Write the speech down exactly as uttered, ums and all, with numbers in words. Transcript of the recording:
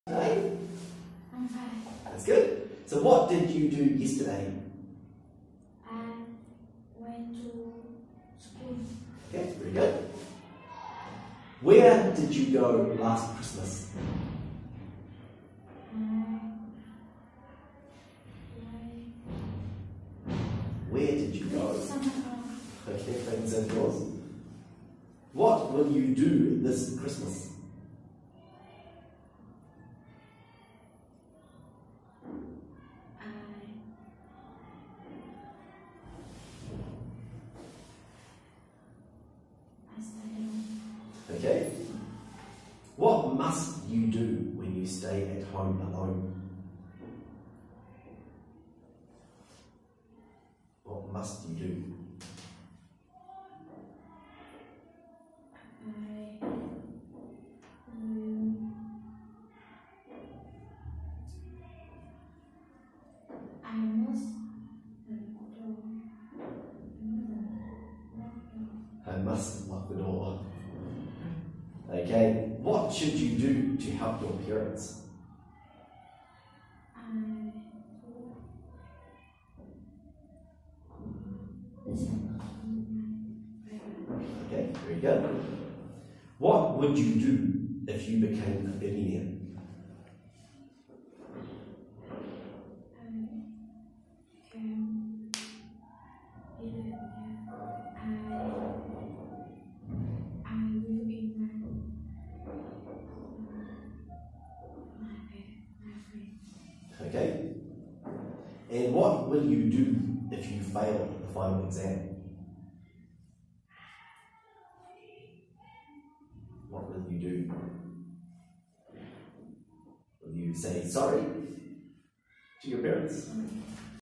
Today? I'm fine. That's good. So what did you do yesterday? I went to school. Okay, very good. Where did you go last Christmas? Um, Where did you go? Summer camp. Okay, friends and yours. What will you do this Christmas? I I study. Okay. What must you do when you stay at home alone? What must you do? I will. I must I must lock the door. Okay. What should you do to help your parents? I listen to my Okay, very good. What would you do if you became a billionaire? Okay. And what will you do if you fail the final exam? What will you do? Will you say sorry to your parents?